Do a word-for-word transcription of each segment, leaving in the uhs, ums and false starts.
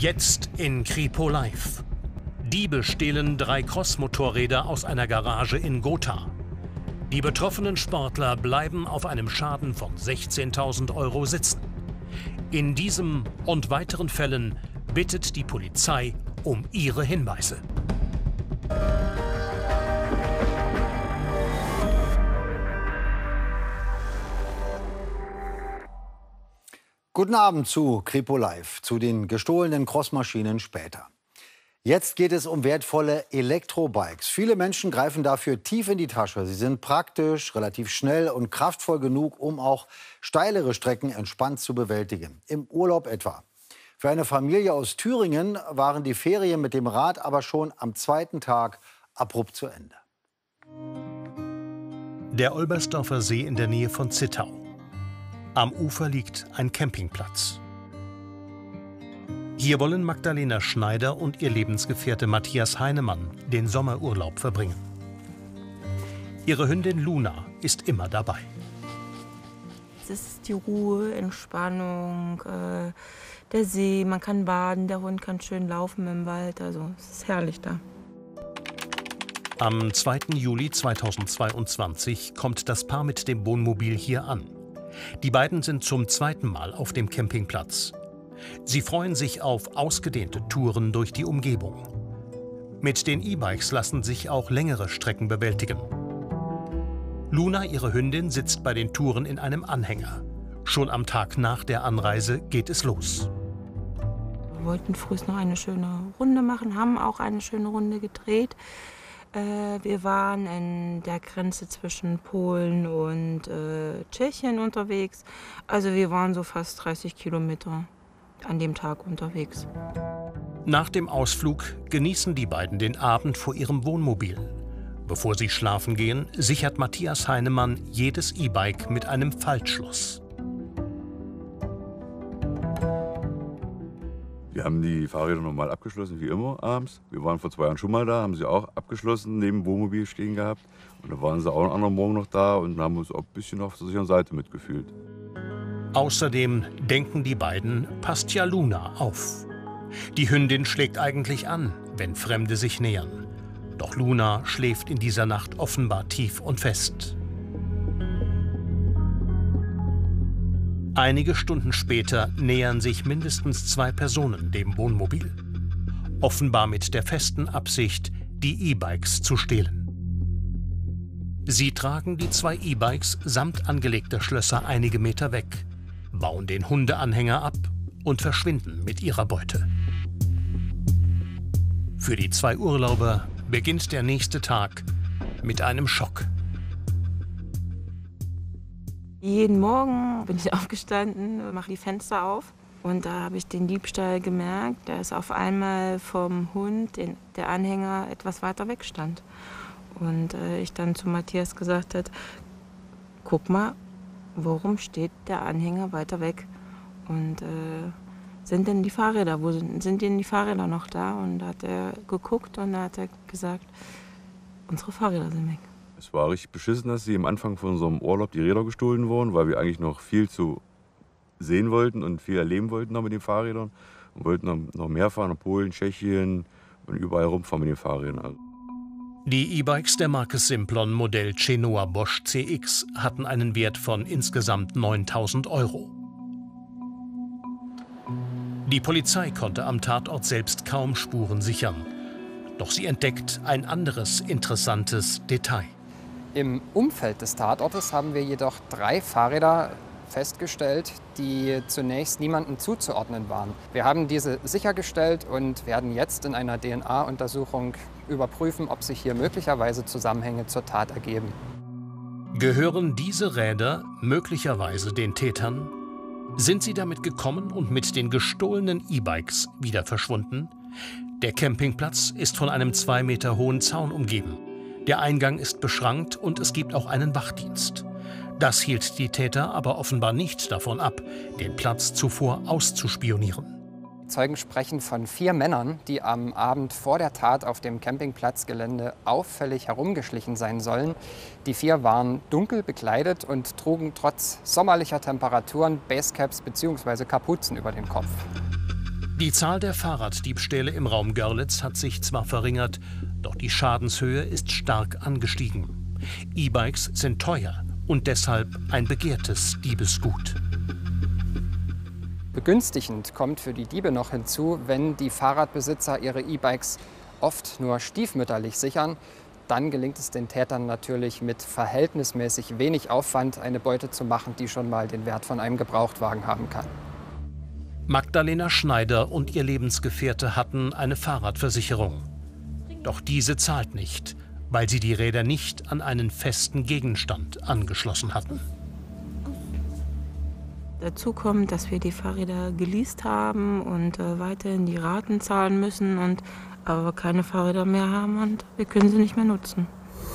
Jetzt in Kripo Live. Diebe stehlen drei Cross-Motorräder aus einer Garage in Gotha. Die betroffenen Sportler bleiben auf einem Schaden von sechzehntausend Euro sitzen. In diesem und weiteren Fällen bittet die Polizei um ihre Hinweise. Guten Abend zu Kripo Live, zu den gestohlenen Crossmaschinen später. Jetzt geht es um wertvolle Elektrobikes. Viele Menschen greifen dafür tief in die Tasche. Sie sind praktisch, relativ schnell und kraftvoll genug, um auch steilere Strecken entspannt zu bewältigen. Im Urlaub etwa. Für eine Familie aus Thüringen waren die Ferien mit dem Rad aber schon am zweiten Tag abrupt zu Ende. Der Olbersdorfer See in der Nähe von Zittau. Am Ufer liegt ein Campingplatz. Hier wollen Magdalena Schneider und ihr Lebensgefährte Matthias Heinemann den Sommerurlaub verbringen. Ihre Hündin Luna ist immer dabei. Es ist die Ruhe, Entspannung, äh, der See, man kann baden, der Hund kann schön laufen im Wald, also es ist herrlich da. Am zweiten Juli zweitausendzweiundzwanzig kommt das Paar mit dem Wohnmobil hier an. Die beiden sind zum zweiten Mal auf dem Campingplatz. Sie freuen sich auf ausgedehnte Touren durch die Umgebung. Mit den E-Bikes lassen sich auch längere Strecken bewältigen. Luna, ihre Hündin, sitzt bei den Touren in einem Anhänger. Schon am Tag nach der Anreise geht es los. Wir wollten früh noch eine schöne Runde machen, haben auch eine schöne Runde gedreht. Wir waren in der Grenze zwischen Polen und äh, Tschechien unterwegs. Also wir waren so fast dreißig Kilometer an dem Tag unterwegs. Nach dem Ausflug genießen die beiden den Abend vor ihrem Wohnmobil. Bevor sie schlafen gehen, sichert Matthias Heinemann jedes E-Bike mit einem Faltschloss. Wir haben die Fahrräder normal abgeschlossen, wie immer, abends. Wir waren vor zwei Jahren schon mal da, haben sie auch abgeschlossen, neben dem Wohnmobil stehen gehabt. Und da waren sie auch am anderen Morgen noch da und haben uns auch ein bisschen auf der sicheren Seite mitgefühlt. Außerdem denken die beiden, passt ja Luna auf. Die Hündin schlägt eigentlich an, wenn Fremde sich nähern. Doch Luna schläft in dieser Nacht offenbar tief und fest. Einige Stunden später nähern sich mindestens zwei Personen dem Wohnmobil. Offenbar mit der festen Absicht, die E-Bikes zu stehlen. Sie tragen die zwei E-Bikes samt angelegter Schlösser einige Meter weg, bauen den Hundeanhänger ab und verschwinden mit ihrer Beute. Für die zwei Urlauber beginnt der nächste Tag mit einem Schock. Jeden Morgen bin ich aufgestanden, mache die Fenster auf und da habe ich den Diebstahl gemerkt, dass auf einmal vom Hund den, der Anhänger etwas weiter weg stand. Und äh, ich dann zu Matthias gesagt habe, guck mal, warum steht der Anhänger weiter weg? Und äh, sind denn die Fahrräder, wo sind, sind denn die Fahrräder noch da? Und da hat er geguckt und da hat er gesagt, unsere Fahrräder sind weg. Es war richtig beschissen, dass sie am Anfang von unserem Urlaub die Räder gestohlen wurden, weil wir eigentlich noch viel zu sehen wollten und viel erleben wollten noch mit den Fahrrädern. Und wollten noch mehr fahren, nach Polen, Tschechien und überall rumfahren mit den Fahrrädern. Die E-Bikes der Marke Simplon Modell Genoa Bosch C X hatten einen Wert von insgesamt neuntausend Euro. Die Polizei konnte am Tatort selbst kaum Spuren sichern. Doch sie entdeckt ein anderes interessantes Detail. Im Umfeld des Tatortes haben wir jedoch drei Fahrräder festgestellt, die zunächst niemandem zuzuordnen waren. Wir haben diese sichergestellt und werden jetzt in einer D N A-Untersuchung überprüfen, ob sich hier möglicherweise Zusammenhänge zur Tat ergeben. Gehören diese Räder möglicherweise den Tätern? Sind sie damit gekommen und mit den gestohlenen E-Bikes wieder verschwunden? Der Campingplatz ist von einem zwei Meter hohen Zaun umgeben. Der Eingang ist beschrankt und es gibt auch einen Wachdienst. Das hielt die Täter aber offenbar nicht davon ab, den Platz zuvor auszuspionieren. Zeugen sprechen von vier Männern, die am Abend vor der Tat auf dem Campingplatzgelände auffällig herumgeschlichen sein sollen. Die vier waren dunkel bekleidet und trugen trotz sommerlicher Temperaturen Basecaps bzw. Kapuzen über den Kopf. Die Zahl der Fahrraddiebstähle im Raum Görlitz hat sich zwar verringert, doch die Schadenshöhe ist stark angestiegen. E-Bikes sind teuer und deshalb ein begehrtes Diebesgut. Begünstigend kommt für die Diebe noch hinzu, wenn die Fahrradbesitzer ihre E-Bikes oft nur stiefmütterlich sichern, dann gelingt es den Tätern natürlich mit verhältnismäßig wenig Aufwand eine Beute zu machen, die schon mal den Wert von einem Gebrauchtwagen haben kann. Magdalena Schneider und ihr Lebensgefährte hatten eine Fahrradversicherung. Doch diese zahlt nicht, weil sie die Räder nicht an einen festen Gegenstand angeschlossen hatten. Dazu kommt, dass wir die Fahrräder geleast haben und äh, weiterhin die Raten zahlen müssen, und aber keine Fahrräder mehr haben und wir können sie nicht mehr nutzen.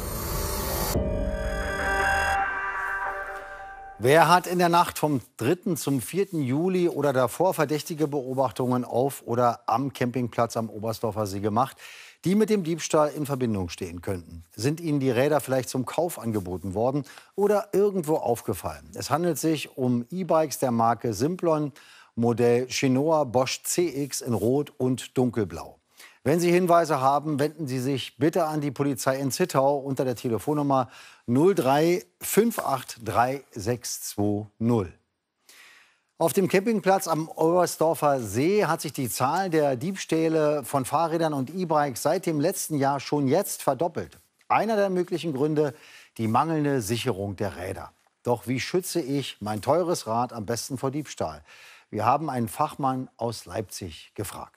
Wer hat in der Nacht vom dritten zum vierten Juli oder davor verdächtige Beobachtungen auf oder am Campingplatz am Oberstdorfer See gemacht, die mit dem Diebstahl in Verbindung stehen könnten? Sind Ihnen die Räder vielleicht zum Kauf angeboten worden oder irgendwo aufgefallen? Es handelt sich um E-Bikes der Marke Simplon, Modell Chinoa Bosch C X in Rot und Dunkelblau. Wenn Sie Hinweise haben, wenden Sie sich bitte an die Polizei in Zittau unter der Telefonnummer null drei fünf acht drei sechs zwei null. Auf dem Campingplatz am Oberstdorfer See hat sich die Zahl der Diebstähle von Fahrrädern und E-Bikes seit dem letzten Jahr schon jetzt verdoppelt. Einer der möglichen Gründe, die mangelnde Sicherung der Räder. Doch wie schütze ich mein teures Rad am besten vor Diebstahl? Wir haben einen Fachmann aus Leipzig gefragt.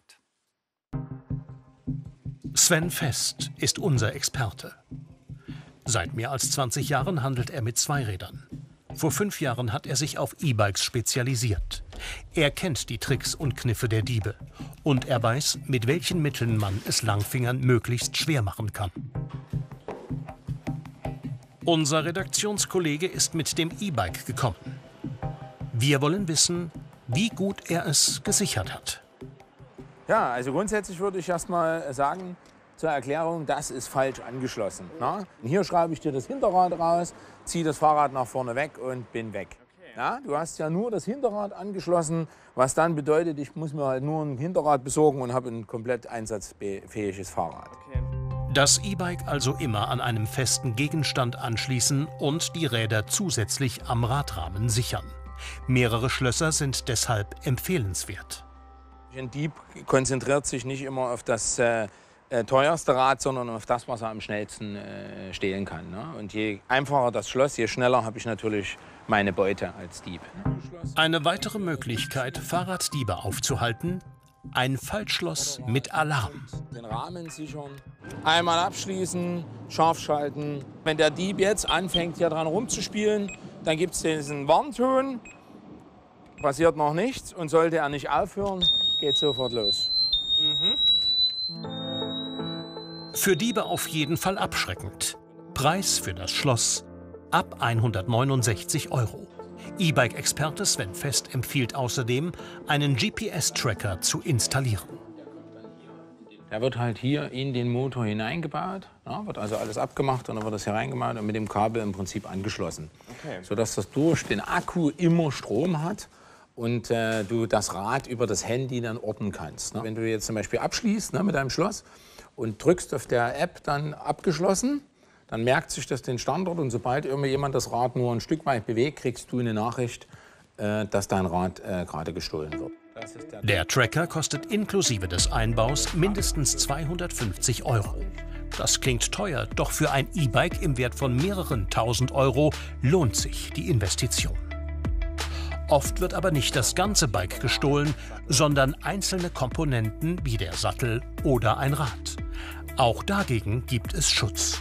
Sven Fest ist unser Experte. Seit mehr als zwanzig Jahren handelt er mit Zweirädern. Vor fünf Jahren hat er sich auf E-Bikes spezialisiert. Er kennt die Tricks und Kniffe der Diebe. Und er weiß, mit welchen Mitteln man es Langfingern möglichst schwer machen kann. Unser Redaktionskollege ist mit dem E-Bike gekommen. Wir wollen wissen, wie gut er es gesichert hat. Ja, also grundsätzlich würde ich erst mal sagen, zur Erklärung, das ist falsch angeschlossen. Na? Hier schraube ich dir das Hinterrad raus, ziehe das Fahrrad nach vorne weg und bin weg. Ja, du hast ja nur das Hinterrad angeschlossen, was dann bedeutet, ich muss mir halt nur ein Hinterrad besorgen und habe ein komplett einsatzfähiges Fahrrad. Das E-Bike also immer an einem festen Gegenstand anschließen und die Räder zusätzlich am Radrahmen sichern. Mehrere Schlösser sind deshalb empfehlenswert. Ein Dieb konzentriert sich nicht immer auf das äh, äh, teuerste Rad, sondern auf das, was er am schnellsten äh, stehlen kann. Ne? Und je einfacher das Schloss, je schneller habe ich natürlich meine Beute als Dieb. Eine weitere Möglichkeit, Fahrraddiebe aufzuhalten: ein Faltschloss mit Alarm. Den Rahmen sichern, einmal abschließen, scharf schalten. Wenn der Dieb jetzt anfängt, hier dran rumzuspielen, dann gibt es diesen Warnton. Passiert noch nichts, und sollte er nicht aufhören, geht sofort los. Mhm. Für Diebe auf jeden Fall abschreckend. Preis für das Schloss ab hundertneunundsechzig Euro. E-Bike-Experte Sven Fest empfiehlt außerdem, einen G P S-Tracker zu installieren. Der wird halt hier in den Motor hineingebaut, ja, wird also alles abgemacht und dann wird das hier reingebaut und mit dem Kabel im Prinzip angeschlossen. Okay. Sodass das durch den Akku immer Strom hat und äh, du das Rad über das Handy dann orten kannst. Ne? Wenn du jetzt zum Beispiel abschließt, ne, mit deinem Schloss und drückst auf der App dann abgeschlossen, dann merkt sich das den Standort, und sobald irgendwie jemand das Rad nur ein Stück weit bewegt, kriegst du eine Nachricht, äh, dass dein Rad äh, gerade gestohlen wird. Das ist der, der Tracker kostet inklusive des Einbaus mindestens zweihundertfünfzig Euro. Das klingt teuer, doch für ein E-Bike im Wert von mehreren tausend Euro lohnt sich die Investition. Oft wird aber nicht das ganze Bike gestohlen, sondern einzelne Komponenten wie der Sattel oder ein Rad. Auch dagegen gibt es Schutz.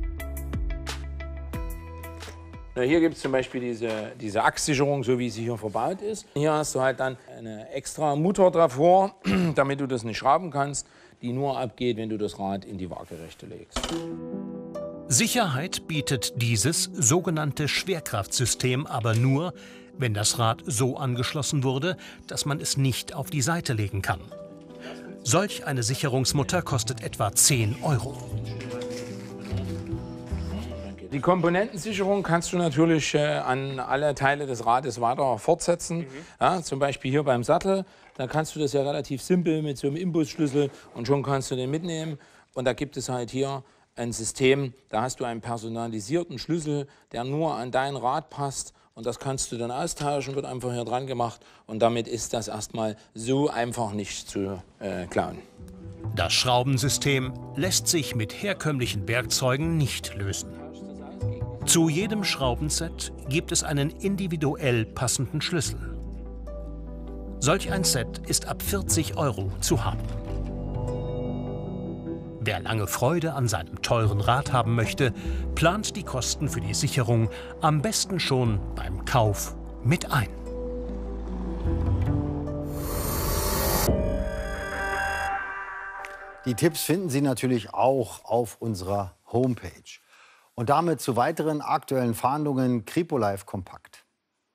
Na, hier gibt es zum Beispiel diese, diese Achssicherung, so wie sie hier verbaut ist. Hier hast du halt dann eine extra Mutter davor, damit du das nicht schrauben kannst, die nur abgeht, wenn du das Rad in die Waagerechte legst. Sicherheit bietet dieses sogenannte Schwerkraftsystem aber nur, wenn das Rad so angeschlossen wurde, dass man es nicht auf die Seite legen kann. Solch eine Sicherungsmutter kostet etwa zehn Euro. Die Komponentensicherung kannst du natürlich äh, an alle Teile des Rades weiter fortsetzen. Mhm. Ja, zum Beispiel hier beim Sattel. Da kannst du das ja relativ simpel mit so einem Imbusschlüssel und schon kannst du den mitnehmen. Und da gibt es halt hier ein System, da hast du einen personalisierten Schlüssel, der nur an dein Rad passt. Und das kannst du dann austauschen, wird einfach hier dran gemacht. Und damit ist das erstmal so einfach nicht zu äh, klauen. Das Schraubensystem lässt sich mit herkömmlichen Werkzeugen nicht lösen. Zu jedem Schraubenset gibt es einen individuell passenden Schlüssel. Solch ein Set ist ab vierzig Euro zu haben. Wer lange Freude an seinem teuren Rad haben möchte, plant die Kosten für die Sicherung am besten schon beim Kauf mit ein. Die Tipps finden Sie natürlich auch auf unserer Homepage. Und damit zu weiteren aktuellen Fahndungen Kripo Live kompakt.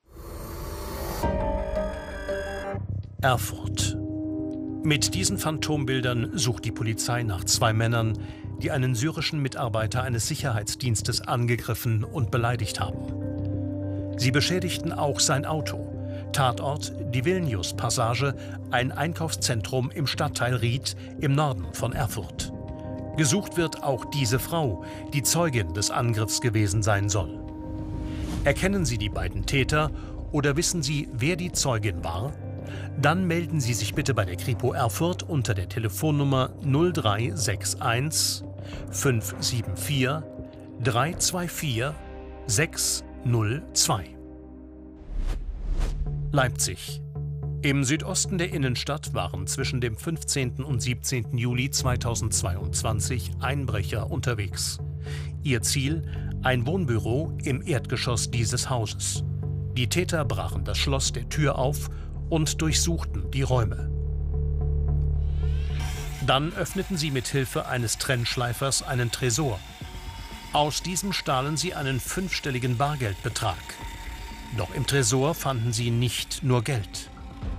Erfurt. Mit diesen Phantombildern sucht die Polizei nach zwei Männern, die einen syrischen Mitarbeiter eines Sicherheitsdienstes angegriffen und beleidigt haben. Sie beschädigten auch sein Auto. Tatort die Vilnius-Passage, ein Einkaufszentrum im Stadtteil Ried im Norden von Erfurt. Gesucht wird auch diese Frau, die Zeugin des Angriffs gewesen sein soll. Erkennen Sie die beiden Täter oder wissen Sie, wer die Zeugin war? Dann melden Sie sich bitte bei der Kripo Erfurt unter der Telefonnummer null drei sechs eins fünf sieben vier drei zwei vier sechs null zwei. Leipzig. Im Südosten der Innenstadt waren zwischen dem fünfzehnten und siebzehnten Juli zweitausendzweiundzwanzig Einbrecher unterwegs. Ihr Ziel: ein Wohnbüro im Erdgeschoss dieses Hauses. Die Täter brachen das Schloss der Tür auf und durchsuchten die Räume. Dann öffneten sie mit Hilfe eines Trennschleifers einen Tresor. Aus diesem stahlen sie einen fünfstelligen Bargeldbetrag. Doch im Tresor fanden sie nicht nur Geld.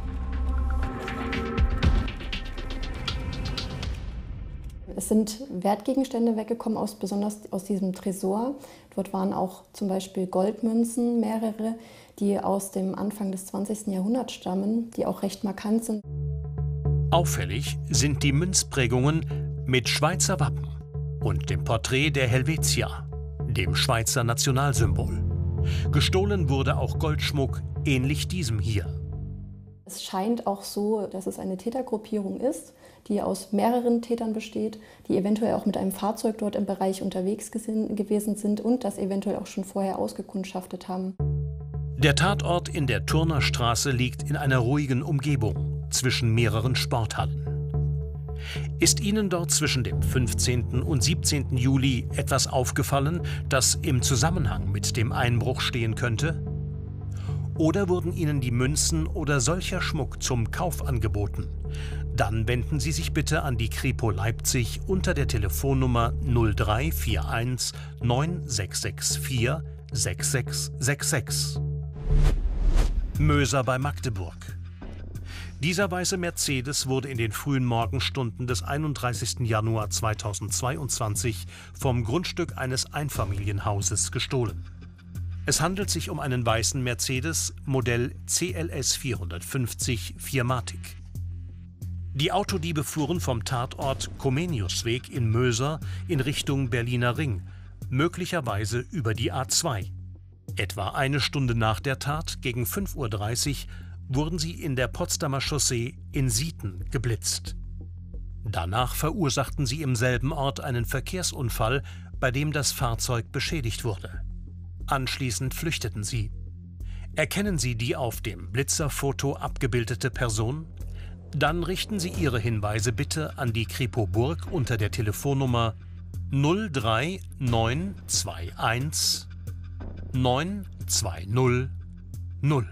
Es sind Wertgegenstände weggekommen, aus, besonders aus diesem Tresor. Dort waren auch zum Beispiel Goldmünzen, mehrere, die aus dem Anfang des zwanzigsten Jahrhunderts stammen, die auch recht markant sind. Auffällig sind die Münzprägungen mit Schweizer Wappen und dem Porträt der Helvetia, dem Schweizer Nationalsymbol. Gestohlen wurde auch Goldschmuck, ähnlich diesem hier. Es scheint auch so, dass es eine Tätergruppierung ist, die aus mehreren Tätern besteht, die eventuell auch mit einem Fahrzeug dort im Bereich unterwegs gewesen sind und das eventuell auch schon vorher ausgekundschaftet haben. Der Tatort in der Turnerstraße liegt in einer ruhigen Umgebung zwischen mehreren Sporthallen. Ist Ihnen dort zwischen dem fünfzehnten und siebzehnten Juli etwas aufgefallen, das im Zusammenhang mit dem Einbruch stehen könnte? Oder wurden Ihnen die Münzen oder solcher Schmuck zum Kauf angeboten? Dann wenden Sie sich bitte an die Kripo Leipzig unter der Telefonnummer null drei vier eins neun sechs sechs vier sechs sechs sechs sechs. Möser bei Magdeburg. Dieser weiße Mercedes wurde in den frühen Morgenstunden des einunddreißigsten Januar zweitausendzweiundzwanzig vom Grundstück eines Einfamilienhauses gestohlen. Es handelt sich um einen weißen Mercedes Modell C L S vierhundertfünfzig Firmatic. Die Autodiebe fuhren vom Tatort Comeniusweg in Möser in Richtung Berliner Ring, möglicherweise über die A zwei. Etwa eine Stunde nach der Tat, gegen fünf Uhr dreißig, wurden sie in der Potsdamer Chaussee in Sieten geblitzt. Danach verursachten sie im selben Ort einen Verkehrsunfall, bei dem das Fahrzeug beschädigt wurde. Anschließend flüchteten sie. Erkennen Sie die auf dem Blitzerfoto abgebildete Person? Dann richten Sie Ihre Hinweise bitte an die Kripo Burg unter der Telefonnummer null drei neun zwei eins neun zwei null null.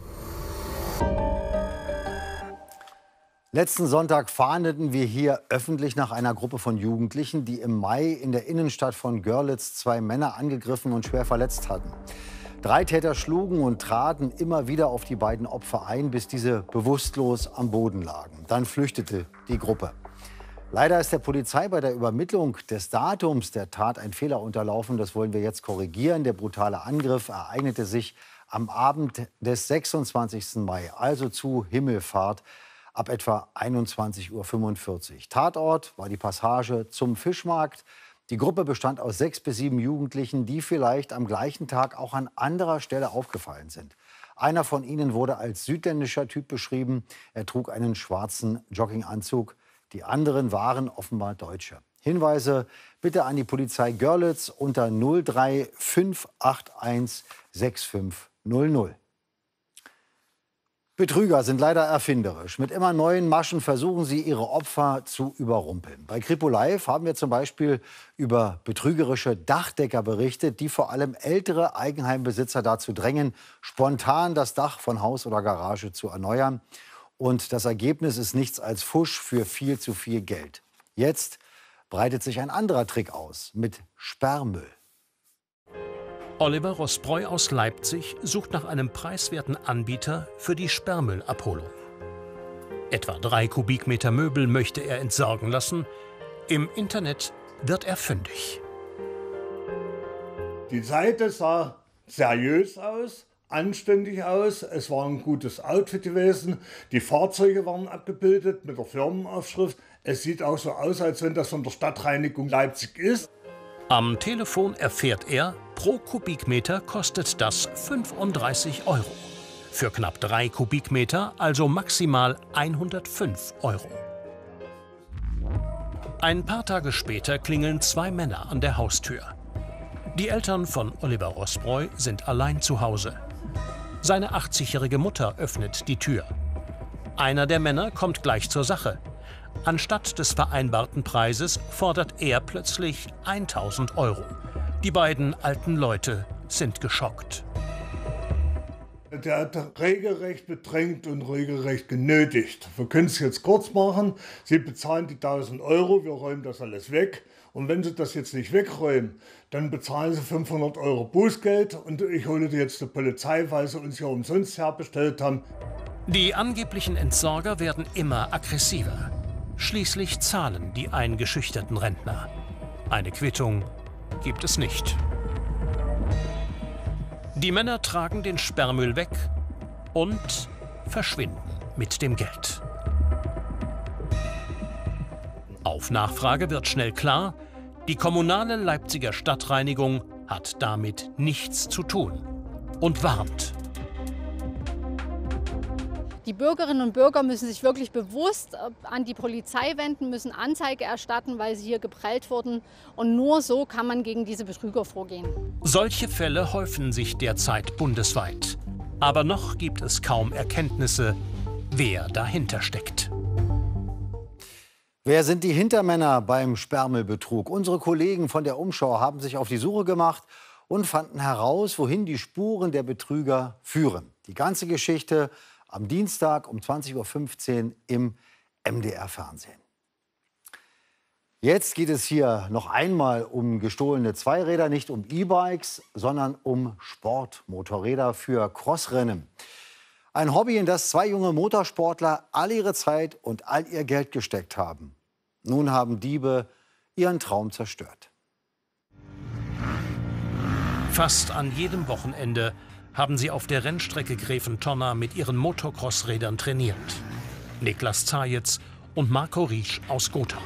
Letzten Sonntag fahndeten wir hier öffentlich nach einer Gruppe von Jugendlichen, die im Mai in der Innenstadt von Görlitz zwei Männer angegriffen und schwer verletzt hatten. Drei Täter schlugen und traten immer wieder auf die beiden Opfer ein, bis diese bewusstlos am Boden lagen. Dann flüchtete die Gruppe. Leider ist der Polizei bei der Übermittlung des Datums der Tat ein Fehler unterlaufen. Das wollen wir jetzt korrigieren. Der brutale Angriff ereignete sich am Abend des sechsundzwanzigsten Mai, also zu Himmelfahrt, ab etwa einundzwanzig Uhr fünfundvierzig. Tatort war die Passage zum Fischmarkt. Die Gruppe bestand aus sechs bis sieben Jugendlichen, die vielleicht am gleichen Tag auch an anderer Stelle aufgefallen sind. Einer von ihnen wurde als südländischer Typ beschrieben. Er trug einen schwarzen Jogginganzug. Die anderen waren offenbar Deutsche. Hinweise bitte an die Polizei Görlitz unter null drei fünf acht eins sechs fünf null null. Betrüger sind leider erfinderisch. Mit immer neuen Maschen versuchen sie, ihre Opfer zu überrumpeln. Bei Kripo Live haben wir zum Beispiel über betrügerische Dachdecker berichtet, die vor allem ältere Eigenheimbesitzer dazu drängen, spontan das Dach von Haus oder Garage zu erneuern. Und das Ergebnis ist nichts als Fusch für viel zu viel Geld. Jetzt breitet sich ein anderer Trick aus mit Sperrmüll. Oliver Rosbräu aus Leipzig sucht nach einem preiswerten Anbieter für die Sperrmüllabholung. Etwa drei Kubikmeter Möbel möchte er entsorgen lassen. Im Internet wird er fündig. Die Seite sah seriös aus, anständig aus. Es war ein gutes Outfit gewesen. Die Fahrzeuge waren abgebildet mit der Firmenaufschrift. Es sieht auch so aus, als wenn das von der Stadtreinigung Leipzig ist. Am Telefon erfährt er, pro Kubikmeter kostet das fünfunddreißig Euro. Für knapp drei Kubikmeter also maximal hundertfünf Euro. Ein paar Tage später klingeln zwei Männer an der Haustür. Die Eltern von Oliver Rosbräu sind allein zu Hause. Seine achtzigjährige Mutter öffnet die Tür. Einer der Männer kommt gleich zur Sache. Anstatt des vereinbarten Preises fordert er plötzlich tausend Euro. Die beiden alten Leute sind geschockt. Der hat regelrecht bedrängt und regelrecht genötigt. Wir können es jetzt kurz machen. Sie bezahlen die tausend Euro, wir räumen das alles weg. Und wenn Sie das jetzt nicht wegräumen, dann bezahlen Sie fünfhundert Euro Bußgeld. Und ich hole jetzt die Polizei, weil Sie uns hier umsonst herbestellt haben. Die angeblichen Entsorger werden immer aggressiver. Schließlich zahlen die eingeschüchterten Rentner. Eine Quittung gibt es nicht. Die Männer tragen den Sperrmüll weg und verschwinden mit dem Geld. Auf Nachfrage wird schnell klar, die kommunale Leipziger Stadtreinigung hat damit nichts zu tun und warnt. Die Bürgerinnen und Bürger müssen sich wirklich bewusst an die Polizei wenden, müssen Anzeige erstatten, weil sie hier geprellt wurden. Und nur so kann man gegen diese Betrüger vorgehen. Solche Fälle häufen sich derzeit bundesweit. Aber noch gibt es kaum Erkenntnisse, wer dahinter steckt. Wer sind die Hintermänner beim Sperrmüllbetrug? Unsere Kollegen von der Umschau haben sich auf die Suche gemacht und fanden heraus, wohin die Spuren der Betrüger führen. Die ganze Geschichte am Dienstag um zwanzig Uhr fünfzehn im M D R-Fernsehen. Jetzt geht es hier noch einmal um gestohlene Zweiräder, nicht um E-Bikes, sondern um Sportmotorräder für Crossrennen. Ein Hobby, in das zwei junge Motorsportler all ihre Zeit und all ihr Geld gesteckt haben. Nun haben Diebe ihren Traum zerstört. Fast an jedem Wochenende haben sie auf der Rennstrecke Gräfentonna mit ihren Motocross-Rädern trainiert. Niklas Zajitz und Marco Riesch aus Gotha.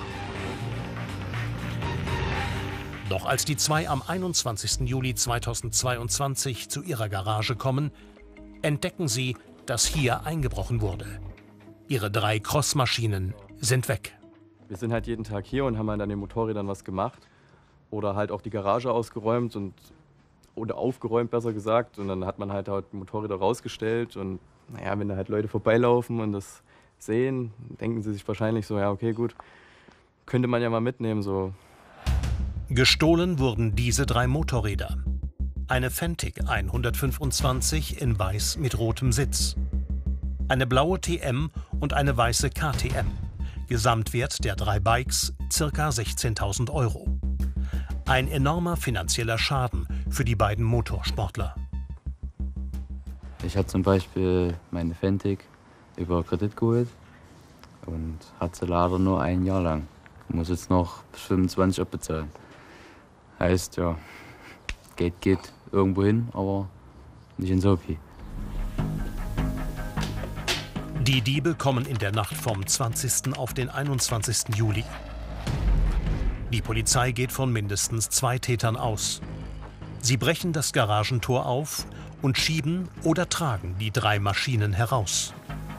Doch als die zwei am einundzwanzigsten Juli zweitausendzweiundzwanzig zu ihrer Garage kommen, entdecken sie, dass hier eingebrochen wurde. Ihre drei Crossmaschinen sind weg. Wir sind halt jeden Tag hier und haben halt an den Motorrädern was gemacht. Oder halt auch die Garage ausgeräumt und oder aufgeräumt, besser gesagt. Und dann hat man halt, halt die Motorräder rausgestellt. Und naja, wenn da halt Leute vorbeilaufen und das sehen, denken sie sich wahrscheinlich so, ja okay, gut, könnte man ja mal mitnehmen. So. Gestohlen wurden diese drei Motorräder. Eine Fentic hundertfünfundzwanzig in weiß mit rotem Sitz. Eine blaue T M und eine weiße K T M. Gesamtwert der drei Bikes ca. sechzehntausend Euro. Ein enormer finanzieller Schaden für die beiden Motorsportler. Ich habe zum Beispiel meine Fentic über Kredit geholt und hatte sie leider nur ein Jahr lang. Muss jetzt noch bis fünfundzwanzig abbezahlen. Heißt ja, Geld geht irgendwo hin, aber nicht ins O P. Die Diebe kommen in der Nacht vom zwanzigsten auf den einundzwanzigsten Juli. Die Polizei geht von mindestens zwei Tätern aus. Sie brechen das Garagentor auf und schieben oder tragen die drei Maschinen heraus.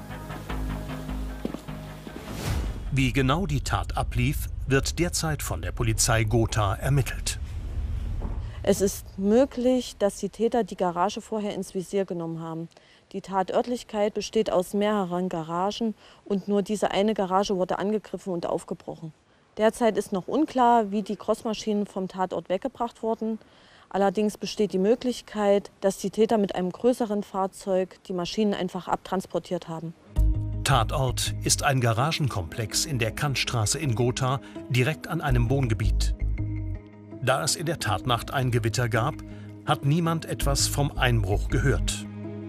Wie genau die Tat ablief, wird derzeit von der Polizei Gotha ermittelt. Es ist möglich, dass die Täter die Garage vorher ins Visier genommen haben. Die Tatörtlichkeit besteht aus mehreren Garagen und nur diese eine Garage wurde angegriffen und aufgebrochen. Derzeit ist noch unklar, wie die Crossmaschinen vom Tatort weggebracht wurden. Allerdings besteht die Möglichkeit, dass die Täter mit einem größeren Fahrzeug die Maschinen einfach abtransportiert haben. Tatort ist ein Garagenkomplex in der Kantstraße in Gotha, direkt an einem Wohngebiet. Da es in der Tatnacht ein Gewitter gab, hat niemand etwas vom Einbruch gehört.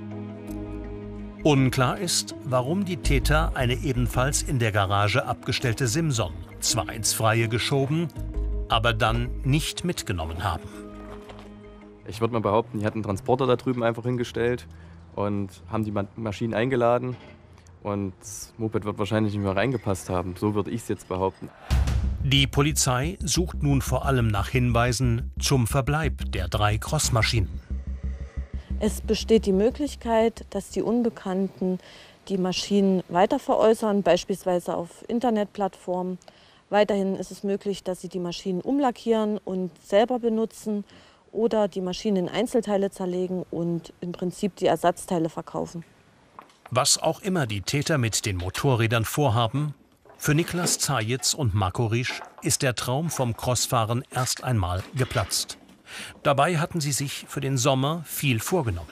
Unklar ist, warum die Täter eine ebenfalls in der Garage abgestellte Simson zwar ins Freie geschoben, aber dann nicht mitgenommen haben. Ich würde mal behaupten, die hatten einen Transporter da drüben einfach hingestellt und haben die Maschinen eingeladen. Und das Moped wird wahrscheinlich nicht mehr reingepasst haben. So würde ich es jetzt behaupten. Die Polizei sucht nun vor allem nach Hinweisen zum Verbleib der drei Crossmaschinen. Es besteht die Möglichkeit, dass die Unbekannten die Maschinen weiter veräußern, beispielsweise auf Internetplattformen. Weiterhin ist es möglich, dass sie die Maschinen umlackieren und selber benutzen oder die Maschinen in Einzelteile zerlegen und im Prinzip die Ersatzteile verkaufen. Was auch immer die Täter mit den Motorrädern vorhaben, für Niklas Zajitz und Marco Riesch ist der Traum vom Crossfahren erst einmal geplatzt. Dabei hatten sie sich für den Sommer viel vorgenommen.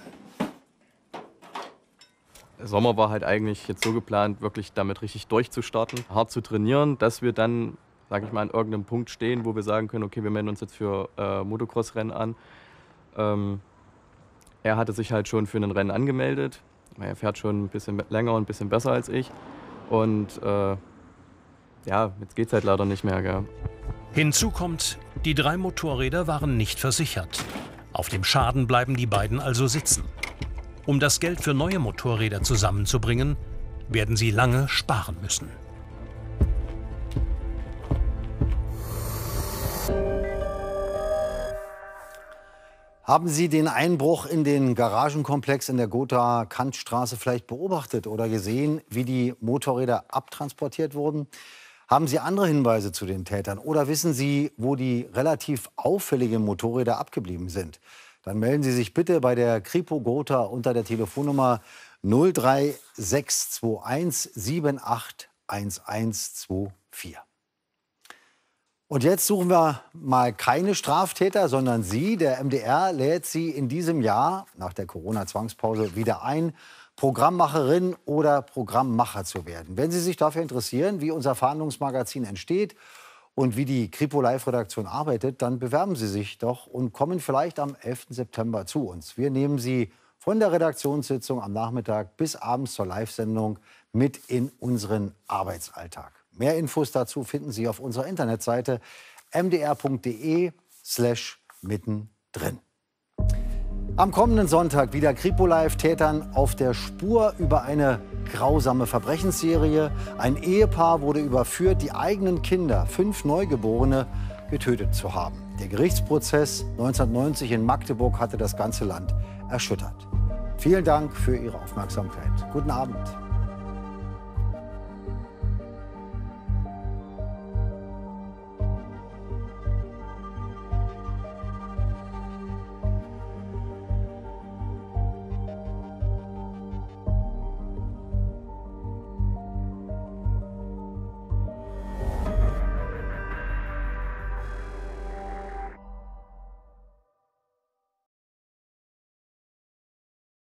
Der Sommer war halt eigentlich jetzt so geplant, wirklich damit richtig durchzustarten, hart zu trainieren, dass wir dann, sage ich mal, an irgendeinem Punkt stehen, wo wir sagen können, okay, wir melden uns jetzt für äh, Motocross-Rennen an. Ähm, er hatte sich halt schon für ein Rennen angemeldet. Er fährt schon ein bisschen länger und ein bisschen besser als ich. Und äh, ja, jetzt geht's halt leider nicht mehr. Gell. Hinzu kommt, die drei Motorräder waren nicht versichert. Auf dem Schaden bleiben die beiden also sitzen. Um das Geld für neue Motorräder zusammenzubringen, werden sie lange sparen müssen. Haben Sie den Einbruch in den Garagenkomplex in der Gotha Kantstraße vielleicht beobachtet oder gesehen, wie die Motorräder abtransportiert wurden? Haben Sie andere Hinweise zu den Tätern oder wissen Sie, wo die relativ auffälligen Motorräder abgeblieben sind? Dann melden Sie sich bitte bei der Kripo Gotha unter der Telefonnummer null drei sechs zwei eins sieben acht eins eins zwei vier. Und jetzt suchen wir mal keine Straftäter, sondern Sie. Der M D R lädt Sie in diesem Jahr nach der Corona-Zwangspause wieder ein, Programmmacherin oder Programmmacher zu werden. Wenn Sie sich dafür interessieren, wie unser Fahndungsmagazin entsteht und wie die Kripo Live-Redaktion arbeitet, dann bewerben Sie sich doch und kommen vielleicht am elften September zu uns. Wir nehmen Sie von der Redaktionssitzung am Nachmittag bis abends zur Live-Sendung mit in unseren Arbeitsalltag. Mehr Infos dazu finden Sie auf unserer Internetseite m d r punkt d e slash mittendrin. Am kommenden Sonntag wieder Kripo Live, Tätern auf der Spur über eine grausame Verbrechensserie. Ein Ehepaar wurde überführt, die eigenen Kinder, fünf Neugeborene, getötet zu haben. Der Gerichtsprozess neunzehnhundertneunzig in Magdeburg hatte das ganze Land erschüttert. Vielen Dank für Ihre Aufmerksamkeit. Guten Abend.